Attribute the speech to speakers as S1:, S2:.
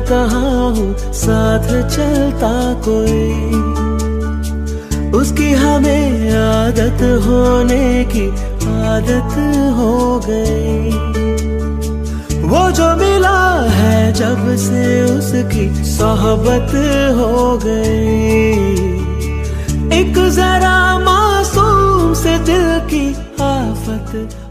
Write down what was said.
S1: कहाँ हूँ साथ चलता कोई, उसकी हमें आदत होने की आदत हो गई। वो जो मिला है जब से उसकी सोहबत हो गई, एक जरा मासूम से दिल की आफत